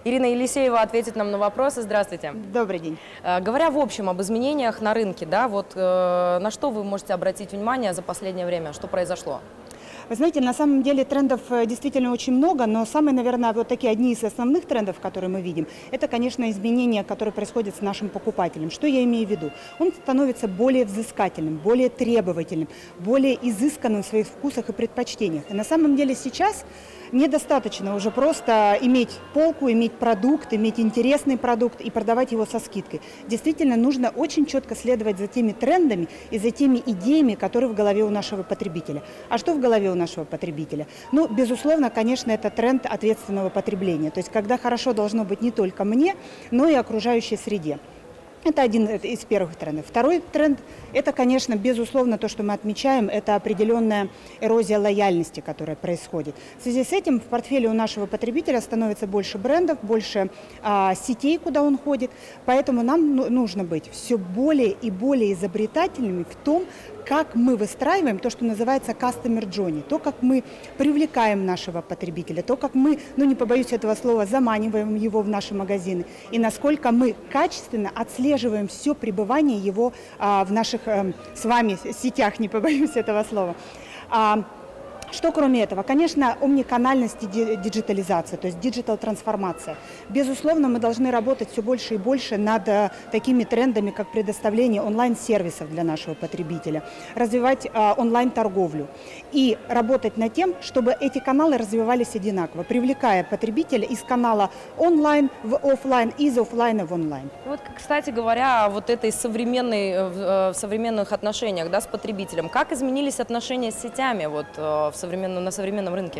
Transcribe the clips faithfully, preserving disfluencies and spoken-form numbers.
Ирина Елисеева ответит нам на вопросы. Здравствуйте. Добрый день. Говоря в общем об изменениях на рынке, да, вот э, на что вы можете обратить внимание за последнее время, что произошло? Вы знаете, на самом деле трендов действительно очень много, но самые, наверное, вот такие одни из основных трендов, которые мы видим, это, конечно, изменения, которые происходят с нашим покупателем. Что я имею в виду? Он становится более взыскательным, более требовательным, более изысканным в своих вкусах и предпочтениях. И на самом деле сейчас недостаточно уже просто иметь полку, иметь продукт, иметь интересный продукт и продавать его со скидкой. Действительно, нужно очень четко следовать за теми трендами и за теми идеями, которые в голове у нашего потребителя. А что в голове у нашего потребителя? Ну, безусловно, конечно, это тренд ответственного потребления. То есть, когда хорошо должно быть не только мне, но и окружающей среде. Это один из первых трендов. Второй тренд – это, конечно, безусловно, то, что мы отмечаем, это определенная эрозия лояльности, которая происходит. В связи с этим в портфеле у нашего потребителя становится больше брендов, больше а, сетей, куда он ходит. Поэтому нам нужно быть все более и более изобретательными в том, как мы выстраиваем то, что называется customer journey, то, как мы привлекаем нашего потребителя, то, как мы, ну не побоюсь этого слова, заманиваем его в наши магазины, и насколько мы качественно отслеживаем все пребывание его а, в наших а, с вами сетях, не побоюсь этого слова. А, Что кроме этого? Конечно, омниканальность и диджитализация, то есть диджитал-трансформация. Безусловно, мы должны работать все больше и больше над а, такими трендами, как предоставление онлайн-сервисов для нашего потребителя, развивать а, онлайн-торговлю и работать над тем, чтобы эти каналы развивались одинаково, привлекая потребителя из канала онлайн в офлайн, из офлайна в онлайн. Вот, кстати говоря, о вот этой современной, в современных отношениях, да, с потребителем. Как изменились отношения с сетями вот, в современном, на современном рынке?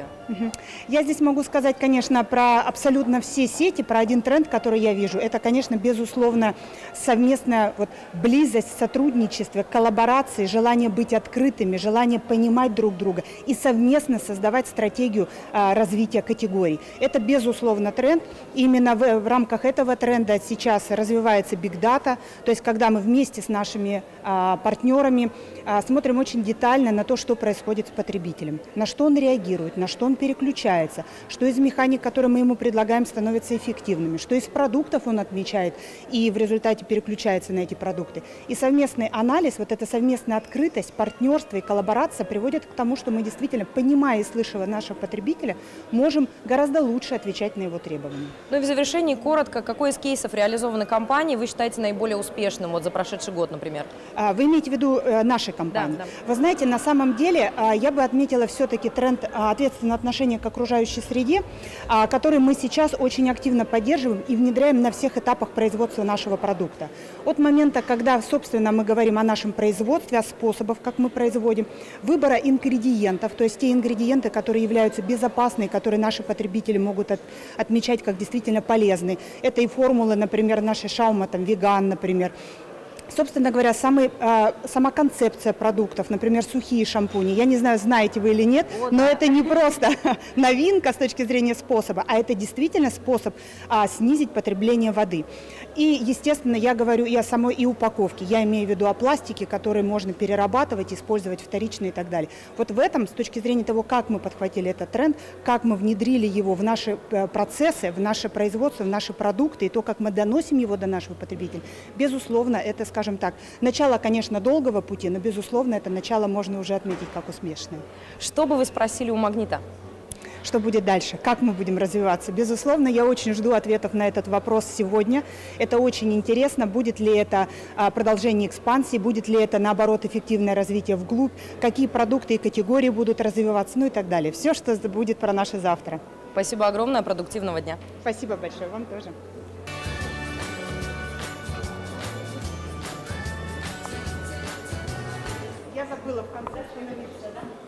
Я здесь могу сказать, конечно, про абсолютно все сети, про один тренд, который я вижу. Это, конечно, безусловно, совместная вот, близость, сотрудничество, коллаборации, желание быть открытыми, желание понимать друг друга и совместно создавать стратегию а, развития категорий. Это, безусловно, тренд. Именно в, в рамках этого тренда сейчас развивается Big Data, то есть когда мы вместе с нашими а, партнерами а, смотрим очень детально на то, что происходит с потребителем, на что он реагирует, на что он переключается, что из механик, которые мы ему предлагаем, становятся эффективными, что из продуктов он отмечает и в результате переключается на эти продукты. И совместный анализ, вот эта совместная открытость, партнерство и коллаборация приводят к тому, что мы действительно, понимая и слыша нашего потребителя, можем гораздо лучше отвечать на его требования. Ну и в завершении коротко, какой из кейсов реализованной компании вы считаете наиболее успешным вот за прошедший год, например? Вы имеете в виду нашей компании? Да, да. Вы знаете, на самом деле я бы отметила все-таки тренд ответственного отношения к окружающей среде, который мы сейчас очень активно поддерживаем и внедряем на всех этапах производства нашего продукта. От момента, когда, собственно, мы говорим о нашем производстве, о способах, как мы производим, выбора ингредиентов, то есть те ингредиенты, которые являются безопасными, которые наши потребители могут от, отмечать как действительно полезные. Это и формулы, например, нашей шаума, там, веган, например. Собственно говоря, самый, э, сама концепция продуктов, например, сухие шампуни, я не знаю, знаете вы или нет, вот. Но это не просто новинка с точки зрения способа, а это действительно способ а, снизить потребление воды. И, естественно, я говорю и о самой и упаковке, я имею в виду о пластике, который можно перерабатывать, использовать вторично и так далее. Вот в этом, с точки зрения того, как мы подхватили этот тренд, как мы внедрили его в наши процессы, в наше производство, в наши продукты, и то, как мы доносим его до нашего потребителя, безусловно, это, скажем так, начало, конечно, долгого пути, но, безусловно, это начало можно уже отметить как успешное. Что бы вы спросили у «Магнита»? Что будет дальше? Как мы будем развиваться? Безусловно, я очень жду ответов на этот вопрос сегодня. Это очень интересно. Будет ли это продолжение экспансии, будет ли это, наоборот, эффективное развитие вглубь, какие продукты и категории будут развиваться, ну и так далее. Все, что будет про наше завтра. Спасибо огромное, продуктивного дня. Спасибо большое, вам тоже. Я забыла в конце остановиться, да?